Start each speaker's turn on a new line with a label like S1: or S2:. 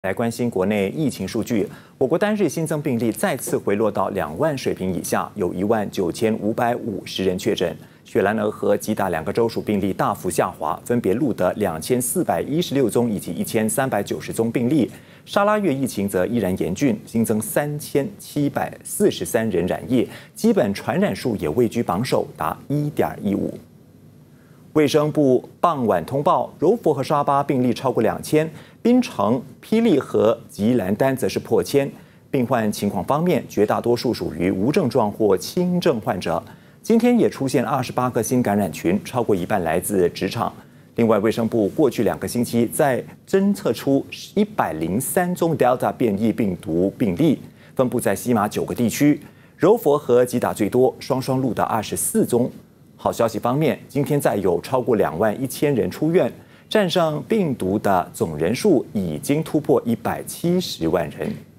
S1: 来关心国内疫情数据，我国单日新增病例再次回落到2万水平以下，有19550人确诊。雪兰莪和吉打2个州属病例大幅下滑，分别录得2416宗以及1390宗病例。沙拉越疫情则依然严峻，新增3743人染疫，基本传染数也位居榜首，达1.15。卫生部傍晚通报，柔佛和沙巴病例超过2000，槟城、霹雳和吉兰丹则是破千。病患情况方面，绝大多数属于无症状或轻症患者。今天也出现28个新感染群，超过一半来自职场。另外，卫生部过去2个星期在侦测出103宗 Delta 变异病毒病例，分布在西马9个地区，柔佛和吉打最多，双双录得24宗。好消息方面，今天再有超过21000人出院，战胜病毒的总人数已经突破170万人。